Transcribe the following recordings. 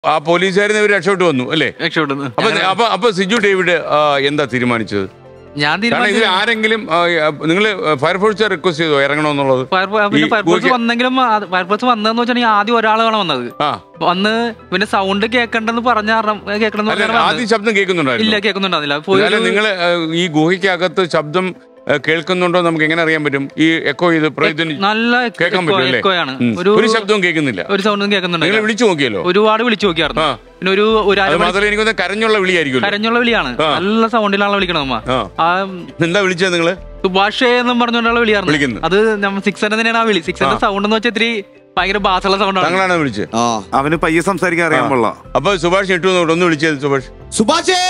ആ പോലീസുകാരൻ ഇവർ രക്ഷപ്പെട്ടു വന്നു അല്ലേ? രക്ഷപ്പെട്ടു. അപ്പൊ സിജു ഡേവിഡ് എന്താ തീരുമാനിച്ചത്? ഇതിൽ ആരെങ്കിലും നിങ്ങൾ ഫയർഫോഴ്സ് റിക്വസ്റ്റ് ചെയ്തോ ഇറങ്ങണമെന്നുള്ളത്? ഫയർഫോഴ്സ് വന്നെങ്കിലും ഫയർഫോഴ്സ് വന്നതെന്ന് വെച്ചിട്ടുണ്ടെങ്കിൽ ആദ്യം ഒരാളാണ് വന്നത്. വന്ന് പിന്നെ സൗണ്ട് കേൾക്കണ്ടെന്ന് പറഞ്ഞ ആദ്യം ശബ്ദം കേൾക്കുന്നുണ്ടായിരുന്നു? ഇല്ല, കേൾക്കുന്നുണ്ടായിരുന്നില്ല. നിങ്ങൾ ഈ ഗുഹയ്ക്കകത്ത് ശബ്ദം കേൾക്കുന്നുണ്ടോ? നമുക്ക് എങ്ങനെ അറിയാൻ പറ്റും? ഈ എക്കോ ചെയ്ത് നല്ല കേൾക്കാൻ പറ്റും. ഒരു ശബ്ദവും കേൾക്കുന്നില്ല, ഒരു സൗണ്ടും കേൾക്കുന്നുണ്ട്. നിങ്ങൾ വിളിച്ചു നോക്കിയല്ലോ? ഒരുപാട് വിളിച്ചു നോക്കിയായിരുന്നു. പിന്നെ എനിക്ക് കരഞ്ഞുള്ള വിളിയായിരിക്കും. കരഞ്ഞുള്ള വിളിയാണ്, നല്ല സൗണ്ടിലാണ് വിളിക്കണമ്മ. എന്താ വിളിച്ചത് നിങ്ങള്? സുഭാഷ് എന്നും പറഞ്ഞുകൊണ്ടുള്ള വിളിയായിരുന്നു. അത് സിക്സറിന്റെ തന്നെയാണ് ആ വിളി. സിക്സറിന്റെ സൗണ്ട് എന്ന് വെച്ചാൽ ഇത്തിരി ഭയങ്കര ബാസുള്ള സൗണ്ടാണ്. ഞങ്ങളാണ് വിളിച്ചത്. അവന് പയ്യെ സംസാരിക്കാൻ അറിയാൻ പാടില്ല. അപ്പൊ സുഭാഷ് ഇട്ടു ഒന്ന് വിളിച്ചത്. സുഭാഷേ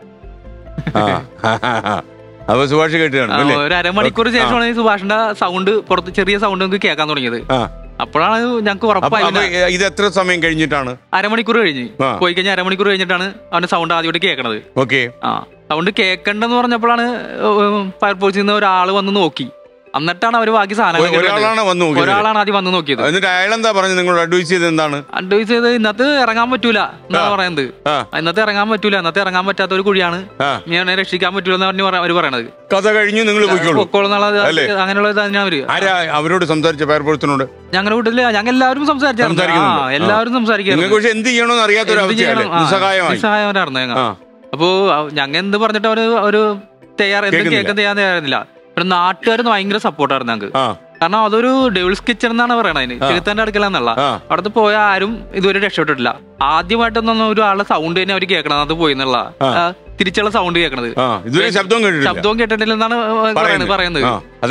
അപ്പൊ സുഭാഷ് കേട്ടാണ്. ഒരു അരമണിക്കൂർ ശേഷമാണ് സുഭാഷിന്റെ സൗണ്ട് പുറത്ത് ചെറിയ സൗണ്ട് നമുക്ക് കേൾക്കാൻ തുടങ്ങിയത്. അപ്പോഴാണ് ഞങ്ങൾക്ക് ഉറപ്പായി. ഇത് എത്ര സമയം കഴിഞ്ഞിട്ടാണ്? അരമണിക്കൂർ കഴിഞ്ഞ് പോയി കഴിഞ്ഞാൽ അരമണിക്കൂർ കഴിഞ്ഞിട്ടാണ് അവന്റെ സൗണ്ട് ആദ്യമായിട്ട് കേൾക്കണത്. സൗണ്ട് കേൾക്കണ്ടെന്ന് പറഞ്ഞപ്പോഴാണ് ഫയർഫോഴ്സിൽ നിന്ന് ഒരാൾ വന്ന് നോക്കി. എന്നിട്ടാണ് അവര് ബാക്കി സാധനങ്ങൾ ഒരാളാണ് ആദ്യം വന്ന് നോക്കിയത്. എന്നിട്ട് അയാളെന്താ പറഞ്ഞു? നിങ്ങളോട് അഡ്വൈസ് ചെയ്ത് എന്താണ്? അഡ്വൈസ് ചെയ്ത് ഇന്നത്തെ ഇറങ്ങാൻ പറ്റൂല എന്നാണ് പറയുന്നത്. ഇന്നത്തെ ഇറങ്ങാൻ പറ്റൂല, ഇന്നത്തെ ഇറങ്ങാൻ പറ്റാത്ത ഒരു കുഴിയാണ്, ഞാൻ രക്ഷിക്കാൻ പറ്റൂല എന്ന് അവര് പറയണത്. കഥ കഴിഞ്ഞു, നിങ്ങൾ അങ്ങനെയുള്ള അവര്. അവരോട് സംസാരിച്ച ഫയർഫോഴ്സിനോട് ഞങ്ങളുടെ വീട്ടില് ഞങ്ങൾ എല്ലാവരും സംസാരിച്ചായിരുന്നു. എല്ലാവരും സംസാരിക്കുന്നു. എന്ത് ചെയ്യണമെന്ന് അറിയാത്തവരായിരുന്നു ഞങ്ങൾ. അപ്പോ ഞങ്ങൾ എന്ത് പറഞ്ഞിട്ട് ഒരു കേൾക്കാൻ തയ്യാറായിരുന്നില്ല. പിന്നെ നാട്ടുകാർ ഭയങ്കര സപ്പോർട്ടായിരുന്നു ഞങ്ങൾക്ക്. കാരണം അതൊരു ഡെവിൾസ് കിച്ചൺ എന്നാണ് പറയണത്. അതിന് ചെറുത്താന്റെ അടുക്കല എന്നുള്ള അവിടുത്തെ പോയ ആരും ഇതുവരെ രക്ഷപ്പെട്ടിട്ടില്ല. ആദ്യമായിട്ടൊന്നും ഒരാളുടെ സൗണ്ട് തന്നെ അവര് കേൾക്കണം, അത് പോയി എന്നുള്ള തിരിച്ചുള്ള സൗണ്ട് കേൾക്കണത്. ശബ്ദവും കേട്ടിട്ടില്ലെന്നാണ് പറയുന്നത്.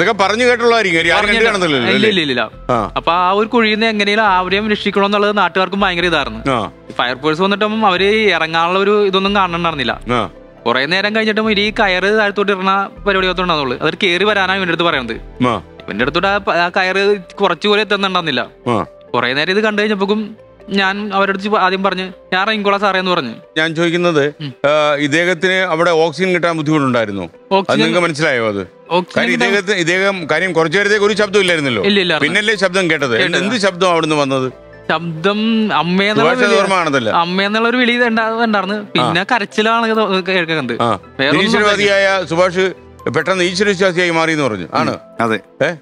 ഇല്ല. അപ്പൊ ആ ഒരു കുഴിയിൽ നിന്ന് എങ്ങനെയും ആവരെയും രക്ഷിക്കണം എന്നുള്ളത് നാട്ടുകാർക്കും ഭയങ്കര ഇതായിരുന്നു. ഫയർഫോഴ്സ് വന്നിട്ടും അവര് ഇറങ്ങാനുള്ള ഒരു ഇതൊന്നും കാണുന്നുണ്ടായിരുന്നില്ല. കുറെ നേരം കഴിഞ്ഞിട്ടും ഈ കയറ് താഴത്തോട്ട് ഇടുന്ന പരിപാടി ഒത്തുണ്ടാവുള്ളൂ. അത് കയറി വരാനാണ് ഇവന്റെ അടുത്ത് പറയുന്നത്. ഇവന്റെ അടുത്തോട്ട് ആ കയറ് കുറച്ചുപോലെ എത്തുന്നുണ്ടായിരുന്നില്ല. കുറെ നേരം ഇത് കണ്ടു കഴിഞ്ഞപ്പോഴും ഞാൻ അവരുടെ ആദ്യം പറഞ്ഞു ഞാൻ ഇറങ്ങിക്കോളാം സാറേ എന്ന് പറഞ്ഞു. ഞാൻ ചോദിക്കുന്നത്, ഇദ്ദേഹത്തിന് അവിടെ ഓക്സിജൻ കിട്ടാൻ ബുദ്ധിമുട്ടുണ്ടായിരുന്നു? നിങ്ങൾക്ക് മനസ്സിലായോ? അത് ഇദ്ദേഹം കാര്യം കുറച്ചു നേരത്തേക്ക് ഒരു ശബ്ദം ഇല്ലായിരുന്നല്ലോ, പിന്നല്ലേ ശബ്ദം കേട്ടത്? എന്ത് ശബ്ദം അവിടുന്ന് വന്നത്? ശബ്ദം അമ്മയെന്നുള്ള ഒരു വിളി ഉണ്ടായിരുന്നു. പിന്നെ കരച്ചിലാണ് കേൾക്കുന്നത്. ഈശ്വരവാദിയായ സുഭാഷ് പെട്ടെന്ന് ഈശ്വരവിശ്വാസിയായി മാറി എന്ന് പറഞ്ഞു. ആണ്? അതെ.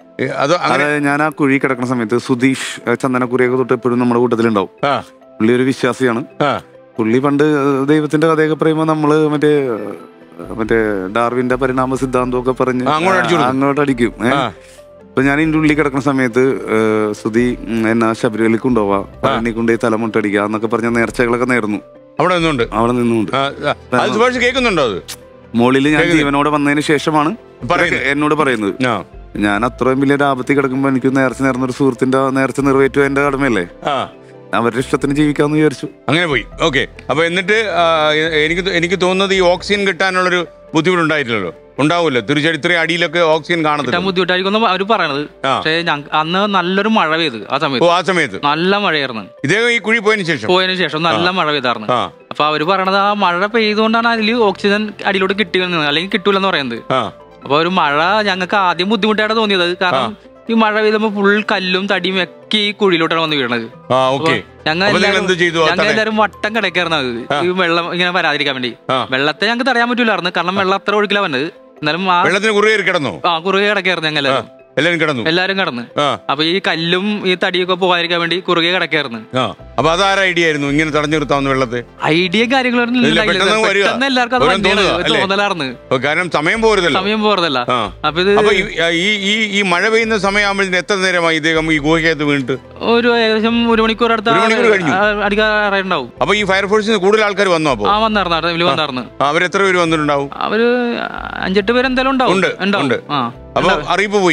ഞാൻ ആ കുഴി കിടക്കുന്ന സമയത്ത് സുധീഷ് ചന്ദനക്കുറിയൊക്കെ തൊട്ട് എപ്പോഴും നമ്മുടെ കൂട്ടത്തിലുണ്ടാവും. പുള്ളി ഒരു വിശ്വാസിയാണ്. പുള്ളി പണ്ട് ദൈവത്തിന്റെ കഥയൊക്കെ പറയുമ്പോ നമ്മള് മറ്റേ ഡാർവിന്റെ പരിണാമ സിദ്ധാന്തമൊക്കെ പറഞ്ഞ് അങ്ങോട്ട് അടിക്കും. അപ്പൊ ഞാൻ ഇതിന്റെ ഉള്ളിൽ കിടക്കുന്ന സമയത്ത് സുധി എന്നാ ശബരിമലയ്ക്ക് കൊണ്ടുപോവാ, പഴനി കൊണ്ടുപോയി തലമുട്ടടിക്കുക എന്നൊക്കെ പറഞ്ഞ നേർച്ചകളൊക്കെ നേർന്നു. അവിടെ നിന്നുകൊണ്ട് കേൾക്കുന്നുണ്ടോ? മോളില് ഞാൻ ജീവനോടെ വന്നതിന് ശേഷമാണ് എന്നോട് പറയുന്നത്. ഞാൻ അത്രയും വലിയ ആപത്തിൽ കിടക്കുമ്പോ എനിക്ക് നേർച്ച നേർന്നൊരു സുഹൃത്തിന്റെ നേർച്ച നിറവേറ്റുക എന്റെ കടമയല്ലേ, അവരുടെ ഇഷ്ടത്തിന് ജീവിക്കാന്ന് വിചാരിച്ചു. അങ്ങനെ പോയി. ഓക്കെ. അപ്പൊ എന്നിട്ട് എനിക്ക് തോന്നുന്നത് ഈ ഓക്സിജൻ കിട്ടാനുള്ളൊരു ബുദ്ധിമുട്ടുണ്ടായിട്ടില്ലല്ലോ? ഉണ്ടാവുമല്ലോ തീർച്ചയായിട്ടും. ഇത്രയും അടിയിലൊക്കെ ഓക്സിജൻ കാണുന്നില്ല, ബുദ്ധിമുട്ടായിരിക്കും അവര് പറയണത്. പക്ഷേ അന്ന് നല്ലൊരു മഴ പെയ്ത് ആ സമയത്ത് നല്ല മഴയായിരുന്നു. ഇദ്ദേഹം ഈ കുഴി പോയതിനു ശേഷം നല്ല മഴ പെയ്തായിരുന്നു. അപ്പൊ അവര് പറയണത് ആ മഴ പെയ്തുകൊണ്ടാണ് അതിൽ ഓക്സിജൻ അടിയിലോട്ട് കിട്ടിയെന്ന്, അല്ലെങ്കിൽ കിട്ടൂലെന്ന് പറയുന്നത്. അപ്പൊ ഒരു മഴ ഞങ്ങൾക്ക് ആദ്യം ബുദ്ധിമുട്ടായിട്ട് തോന്നിയത്, കാരണം ഈ മഴ പെയ്തപ്പോ ഫുൾ കല്ലും തടിയും ഒക്കെ ഈ കുഴിയിലോട്ടാണ് വന്ന് വീണത്. ഞങ്ങൾ എല്ലാവരും വട്ടം കിടക്കായിരുന്നത് ഈ വെള്ളം ഇങ്ങനെ വരാതിരിക്കാൻ വേണ്ടി. വെള്ളത്തെ ഞങ്ങൾക്ക് തടയാൻ പറ്റൂലായിരുന്നു, കാരണം വെള്ളം അത്ര ഒഴുക്കില വന്നത്. എന്നാലും കുറുകെ കിടക്കായിരുന്നു ഞങ്ങൾ എല്ലാരും കിടന്ന്. അപ്പൊ ഈ കല്ലും ഈ തടിയൊക്കെ പോകാതിരിക്കാൻ വേണ്ടി കുറുകെ കിടക്കായിരുന്നു. അപ്പൊ അതാര ഐഡിയ ആയിരുന്നു ഇങ്ങനെ തടഞ്ഞു നിർത്താവുന്ന വെള്ളത്തെ? ഐഡിയ കാര്യങ്ങളൊന്നും എല്ലാവർക്കും അത് തോന്നലായിരുന്നു, കാരണം സമയം പോരുതല്ല. അപ്പൊ ഇത് ഈ മഴ പെയ്യുന്ന സമയമാകുമ്പോഴത്തേന് എത്ര നേരമായി ഇദ്ദേഹം ഈ ഗുഹയ്ക്കകത്ത് വീണിട്ട്? ഒരു ഏകദേശം 1 മണിക്കൂർ അടുത്ത് അടിക്കാറുണ്ടാവും. അപ്പൊ ഈ ഫയർഫോഴ്സിന് കൂടുതൽ ആൾക്കാർ വന്നോ? അപ്പൊ വന്നായിരുന്നു. അവരെത്ര പേര് വന്നിട്ടുണ്ടാവും? അവര് 5-8 പേര് എന്തായാലും ഉണ്ടാവും. അപ്പൊ അറിയിപ്പ് പോയി,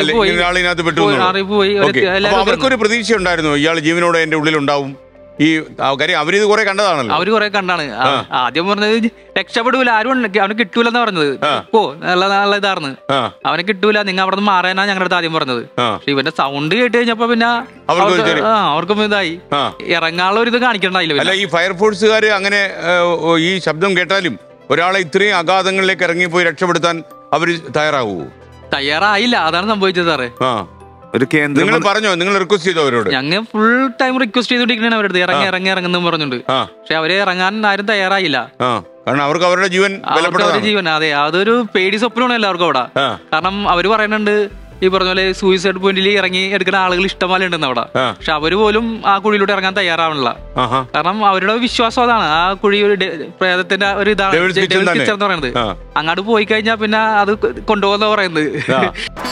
അവർക്കൊരു പ്രതീക്ഷ ഉണ്ടായിരുന്നു ഇയാൾ ജീവനോടെ എന്റെ ഉള്ളിൽ ഉണ്ടാവും. ഈ കാര്യം അവരിത് കുറെ കണ്ടതാണല്ലോ. അവര് കുറെ കണ്ടാണ്. ആദ്യം പറഞ്ഞത് രക്ഷപ്പെടൂല, ആരും അവന് കിട്ടൂലെന്നാ പറഞ്ഞത്. നല്ല ഇതായിരുന്നു, അവനെ കിട്ടൂല, നിങ്ങൾ അവിടെ നിന്ന് മാറാനാ ഞങ്ങളുടെ അടുത്ത് ആദ്യം പറഞ്ഞത്. പക്ഷെ ഇവന്റെ സൗണ്ട് കേട്ട് കഴിഞ്ഞപ്പോ പിന്നെ അവർക്കും ഇതായി ഇറങ്ങാനുള്ള ഒരു ഇത് കാണിക്കണ്ടായില്ല. അല്ല, ഈ ഫയർഫോഴ്സുകാര് അങ്ങനെ ഈ ശബ്ദം കേട്ടാലും ഒരാളെ ഇത്രയും അഗാധങ്ങളിലേക്ക് ഇറങ്ങിപ്പോയി രക്ഷപ്പെടുത്താൻ അവര് തയ്യാറായില്ല. അതാണ് സംഭവിച്ചത് സാറേ. ഒരു കേന്ദ്രം. നിങ്ങൾ പറഞ്ഞോ, നിങ്ങൾ റിക്വസ്റ്റ് ചെയ്തോ അവരോട്? ഞങ്ങൾ ഫുൾ ടൈം റിക്വസ്റ്റ് ചെയ്തോണ്ടിരിക്കണേ അവരുടെ ഇറങ്ങുന്നു പറഞ്ഞിട്ടുണ്ട്. പക്ഷെ അവര് ഇറങ്ങാൻ ആരും തയ്യാറായില്ല. കാരണം അവർക്ക് അവരുടെ ജീവൻ, ജീവൻ. അതെ, അതൊരു പേടി സ്വപ്നമാണ് എല്ലാവർക്കും അവിടെ. കാരണം അവര് പറയുന്നുണ്ട് ഈ പറഞ്ഞ പോലെ സൂയിസൈഡ് പോയിന്റിൽ ഇറങ്ങി എടുക്കുന്ന ആളുകൾ ഇഷ്ടംപോലെ ഉണ്ടെന്ന് അവിടെ. പക്ഷെ അവര് പോലും ആ കുഴിയിലൂടെ ഇറങ്ങാൻ തയ്യാറാവണില്ല. കാരണം അവരുടെ വിശ്വാസം അതാണ്, ആ കുഴി ഒരു പ്രേതത്തിന്റെ ഒരു ഇതാണ് പറയുന്നത്. അങ്ങോട്ട് പോയി കഴിഞ്ഞാൽ പിന്നെ അത് കൊണ്ടുപോകുന്ന പറയുന്നത്.